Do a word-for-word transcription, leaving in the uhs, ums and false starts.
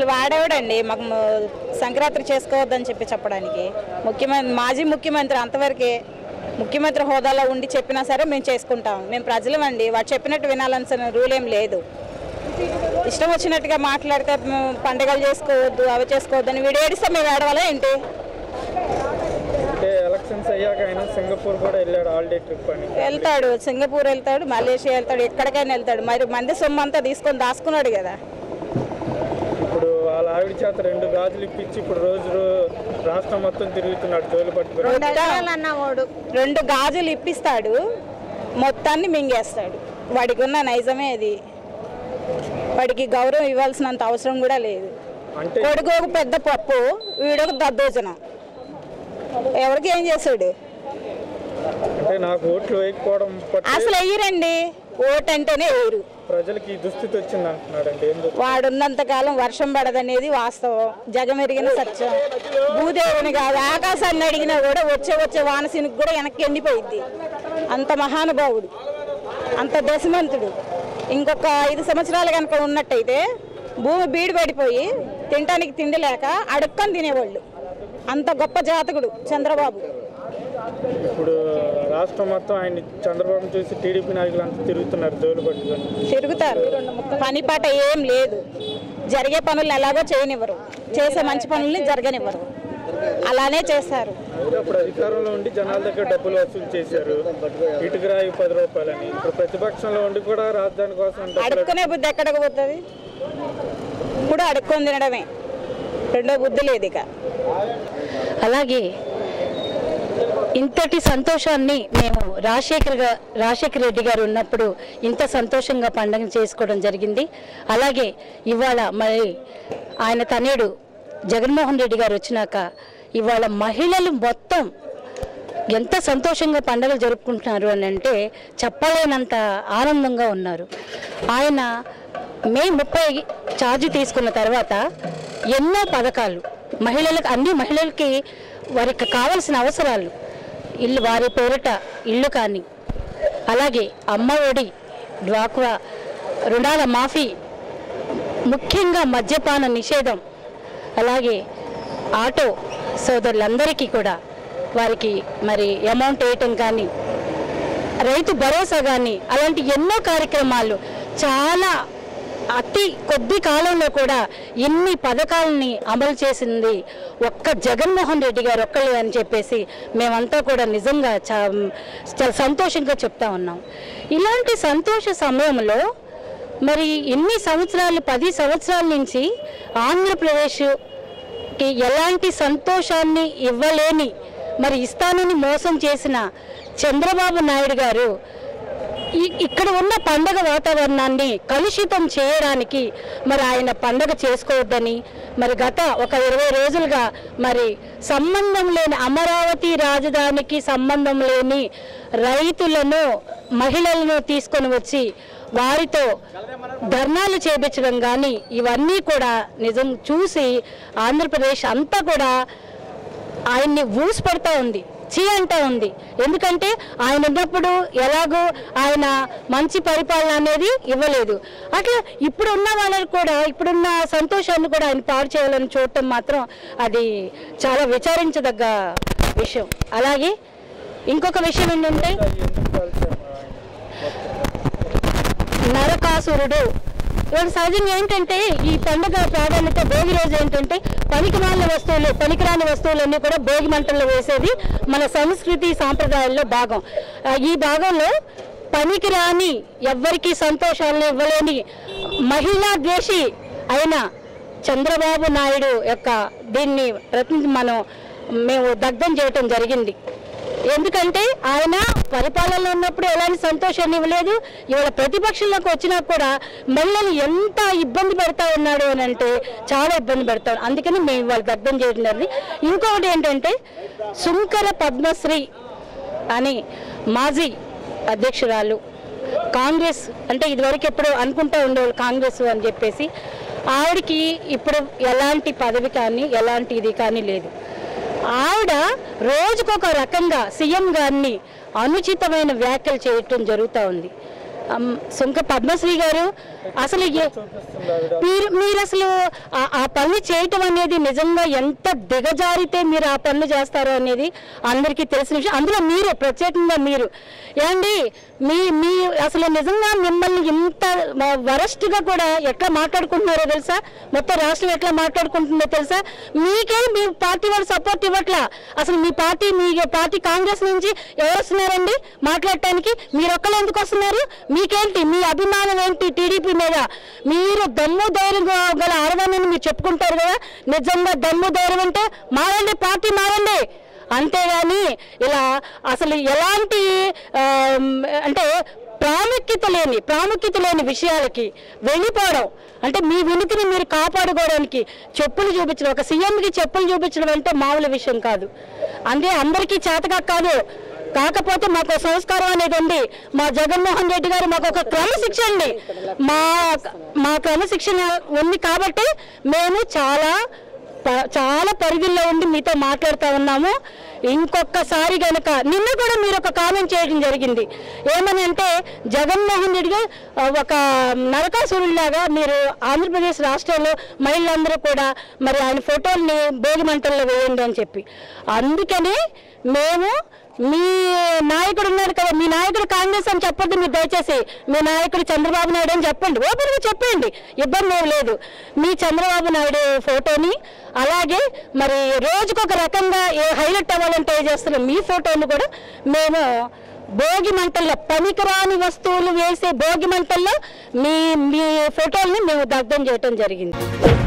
అసలు వాడేవాడండి మాకు సంక్రాంతి చేసుకోవద్దని చెప్పి చెప్పడానికి. ముఖ్యమంత్రి మాజీ ముఖ్యమంత్రి అంతవరకే ముఖ్యమంత్రి హోదాలో ఉండి చెప్పినా సరే మేము చేసుకుంటాం. మేము ప్రజలమండి, వాడు చెప్పినట్టు వినాల్సిన రూల్ ఏం లేదు. ఇష్టం వచ్చినట్టుగా మాట్లాడితే పండుగలు చేసుకోవద్దు అవి చేసుకోవద్దు అని వీడు ఏడిస్తే మేము ఏడవాలా ఏంటి? ఎలక్షన్స్ అయ్యాక ఆయన సింగపూర్ కూడా వెళ్ళాడు, హాలిడే ట్రిప్ అని. వెళ్తాడు, సింగపూర్ వెళ్తాడు, మలేషియా వెళ్తాడు, ఎక్కడికైనా వెళ్తాడు. మరి మంది సొమ్ము అంతా తీసుకొని దాచుకున్నాడు కదా. ఇప్పుడు వాళ్ళ ఆవిడ చేత రెండు గాజులు ఇప్పించి ఇప్పుడు రోజు రాష్ట్రం మొత్తం తిరుగుతున్నాడు తోలు పట్టుకుని. రెండు గాజులు ఇప్పిస్తాడు, మొత్తాన్ని మింగేస్తాడు. వాడికి ఉన్న నైజమే అది. వాడికి గౌరవం ఇవ్వాల్సినంత అవసరం కూడా లేదు. కొడుకు ఒక పెద్ద పప్పు, వీడొక దద్దోజనం. ఎవరికి ఏం చేశాడు? అంటే నాకు ఓట్లు వేయకపోవడం అసలు వేయరండి, ఓటు అంటేనే వేయరు. ప్రజలకి దుస్థితి వచ్చింది అంటున్నాడండి. వాడున్నంత కాలం వర్షం పడదనేది వాస్తవం, జగమెరిగిన సత్యం. భూదేవుని కాదు ఆకాశాన్ని అడిగినా కూడా వచ్చే వచ్చే వానసినికి కూడా వెనక్కి ఎండిపోయిద్ది. అంత మహానుభావుడు, అంత దశమంతుడు. ఇంకొక ఐదు సంవత్సరాలు కనుక ఉన్నట్టయితే భూమి బీడు పడిపోయి తినడానికి తిండి లేక అడుక్కొని తినేవాళ్ళు. అంత గొప్ప జాతకుడు చంద్రబాబు. ఇప్పుడు రాష్ట్రం మొత్తం ఆయన చంద్రబాబు చూసి టీడీపీ నాయకులు అంతా తిరుగుతున్నారు తోలు పట్టుకొని. తిరుగుతారు, పని పాట ఏం లేదు. జరిగే పనులు ఎలాగో చేయనివ్వరు, చేసే మంచి పనుల్ని జరగనివ్వరు, అలానే చేస్తారు. అప్పుడు అధికారంలో ఉండి జనాల దగ్గర డబ్బులు వసూలు చేశారు, ఇటుక రాయి పది రూపాయలని. ఇప్పుడు ప్రతిపక్షంలో ఉండి కూడా రాజధాని కోసం అడుక్కునే బుద్ధి ఎక్కడికి పోతుంది? ఇప్పుడు అడుక్కొని తినడమే, రెండో బుద్ధి లేదు ఇక. అలాగే ఇంతటి సంతోషాన్ని మేము రాజశేఖర్ రాజశేఖర రెడ్డి గారు ఉన్నప్పుడు ఇంత సంతోషంగా పండుగ చేసుకోవడం జరిగింది. అలాగే ఇవాళ మరి ఆయన తనయుడు జగన్మోహన్ రెడ్డి గారు వచ్చినాక ఇవాళ మహిళలు మొత్తం ఎంత సంతోషంగా పండుగలు జరుపుకుంటున్నారు అని అంటే చెప్పలేనంత ఆనందంగా ఉన్నారు. ఆయన మే ముప్పై ఛార్జ్ తీసుకున్న తర్వాత ఎన్నో పథకాలు మహిళలకు, అన్ని మహిళలకి వారికి కావాల్సిన అవసరాలు, ఇల్లు వారి పేరిట ఇల్లు కానీ, అలాగే అమ్మ ఒడి, డ్వాక్రా రుణాల మాఫీ, ముఖ్యంగా మద్యపాన నిషేధం, అలాగే ఆటో సోదరులందరికీ కూడా వారికి మరి అమౌంట్ వేయటం కానీ, రైతు భరోసా కానీ, అలాంటి ఎన్నో కార్యక్రమాలు చాలా అతి కొద్ది కాలంలో కూడా ఎన్ని పథకాలని అమలు చేసింది ఒక్క జగన్మోహన్ రెడ్డి గారు ఒక్కళ్ళే అని చెప్పేసి మేమంతా కూడా నిజంగా చా చాలా సంతోషంగా చెప్తా ఉన్నాం. ఇలాంటి సంతోష సమయంలో మరి ఎన్ని సంవత్సరాలు, పది సంవత్సరాల నుంచి ఆంధ్రప్రదేశ్కి ఎలాంటి సంతోషాన్ని ఇవ్వలేని మరి ఇస్తానని మోసం చేసిన చంద్రబాబు నాయుడు గారు ఇక్కడ ఉన్న పండగ వాతావరణాన్ని కలుషితం చేయడానికి మరి ఆయన పండగ చేసుకోవద్దని మరి గత ఒక ఇరవై రోజులుగా మరి సంబంధం లేని అమరావతి రాజధానికి సంబంధం లేని రైతులను, మహిళలను తీసుకొని వచ్చి వారితో ధర్నాలు చేపించడం కానీ ఇవన్నీ కూడా నిజం చూసి ఆంధ్రప్రదేశ్ అంతా కూడా ఆయన్ని ఊసిపడుతూ ఉంది, చీ అంటూ ఉంది. ఎందుకంటే ఆయన ఉన్నప్పుడు ఎలాగో ఆయన మంచి పరిపాలన అనేది ఇవ్వలేదు. అట్లా ఇప్పుడు ఉన్న వాళ్ళకి కూడా ఇప్పుడున్న సంతోషాన్ని కూడా ఆయన పాడు చేయాలని చూడటం మాత్రం అది చాలా విచారించదగ్గ విషయం. అలాగే ఇంకొక విషయం ఏంటంటే నరకాసురుడు సహజంగా ఏంటంటే ఈ పండుగ ప్రాధాన్యత భోగి రోజు ఏంటంటే పనికిరాని వస్తువులు పనికిరాని వస్తువులన్నీ కూడా భోగి మంటల్లో వేసేది మన సంస్కృతి సాంప్రదాయాల్లో భాగం. ఈ భాగంలో పనికిరాని ఎవ్వరికి సంతోషాలను ఇవ్వలేని మహిళా ద్వేషి అయిన చంద్రబాబు నాయుడు యొక్క దీన్ని ప్రతి మనం మేము దగ్ధం చేయటం జరిగింది. ఎందుకంటే ఆయన పరిపాలనలో ఉన్నప్పుడు ఎలాంటి సంతోషాన్ని ఇవ్వలేదు, ఇవాళ ప్రతిపక్షంలోకి వచ్చినా కూడా మహిళలు ఎంత ఇబ్బంది పెడతా ఉన్నాడు అని అంటే చాలా ఇబ్బంది పెడతాడు. అందుకని మేము ఇవాళ దగ్ధం చేయడం జరిగింది. ఇంకొకటి ఏంటంటే సుంకర పద్మశ్రీ అని మాజీ అధ్యక్షురాలు కాంగ్రెస్, అంటే ఇదివరకు ఎప్పుడు అనుకుంటూ ఉండేవాళ్ళు కాంగ్రెస్ అని చెప్పేసి, ఆవిడకి ఇప్పుడు ఎలాంటి పదవి కానీ ఎలాంటి ఇది కానీ లేదు. ఆవిడ రోజుకొక రకంగా సీఎం గారిని అనుచితమైన వ్యాఖ్యలు చేయటం జరుగుతూ ఉంది. సుంక పద్మశ్రీ గారు అసలు మీరు మీరు అసలు ఆ పనులు చేయటం అనేది నిజంగా ఎంత దిగజారితే మీరు ఆ పనులు చేస్తారో అనేది అందరికీ తెలిసిన విషయం. అందులో మీరు ప్రత్యేకంగా మీరు ఏమండి మీ మీ అసలు నిజంగా మిమ్మల్ని ఇంత వరస్ట్గా కూడా ఎట్లా మాట్లాడుకుంటున్నారో తెలుసా, మొత్తం రాష్ట్రం ఎట్లా మాట్లాడుకుంటుందో తెలుసా. మీకే మీ పార్టీ వాళ్ళు సపోర్ట్ ఇవ్వట్లా. అసలు మీ పార్టీ మీ పార్టీ కాంగ్రెస్ నుంచి ఎవరు వస్తున్నారండి మాట్లాడటానికి? మీరు ఒక్కరు ఎందుకు వస్తున్నారు? మీకేంటి మీ అభిమానం ఏంటి టీడీపీ మీద? మీరు దమ్ము ధైర్యం గల ఆడదానని మీరు చెప్పుకుంటారు కదా, నిజంగా దమ్ము ధైర్యం అంటే మారండి, పార్టీ మారండి. అంతేగాని ఇలా అసలు ఎలాంటి అంటే ప్రాముఖ్యత లేని ప్రాముఖ్యత లేని విషయాలకి వెళ్ళిపోవడం అంటే మీ వినికిని మీరు కాపాడుకోవడానికి చెప్పులు చూపించడం, ఒక సీఎంకి చెప్పులు చూపించడం అంటే మామూలు విషయం కాదు. అంటే అందరికీ చేతగా కాదు. కాకపోతే మాకు సంస్కారం అనేది ఉంది. మా జగన్మోహన్ రెడ్డి గారు మాకు ఒక క్రమశిక్షణ అండి, మా మా క్రమశిక్షణ ఉంది కాబట్టి మేము చాలా చాలా పరిధిలో ఉండి మీతో మాట్లాడుతూ ఉన్నాము. ఇంకొకసారి కనుక నిన్న కూడా మీరు ఒక కామెంట్ చేయడం జరిగింది. ఏమని అంటే జగన్మోహన్ రెడ్డి గారు ఒక నరకాసురుడిలాగా మీరు ఆంధ్రప్రదేశ్ రాష్ట్రంలో మహిళలందరూ కూడా మరి ఆయన ఫోటోల్ని భోగి మంటల్లో వేయండి అని చెప్పి. అందుకని మేము మీ నాయకుడు ఉన్నారు కదా, మీ నాయకుడు కాంగ్రెస్ అని చెప్పొద్దు మీరు దయచేసి. మీ నాయకుడు చంద్రబాబు నాయుడు అని చెప్పండి, ఓపెన్గా చెప్పండి, ఇబ్బంది ఏం లేదు. మీ చంద్రబాబు నాయుడు ఫోటోని అలాగే మరి రోజుకొక రకంగా ఏ హైలైట్ అవ్వాలంటే చేస్తున్న మీ ఫోటోని కూడా మేము భోగి మంటల్లో పనికిరాని వస్తువులు వేసే భోగి మంటల్లో మీ మీ ఫోటోల్ని మేము దగ్ధం చేయటం జరిగింది.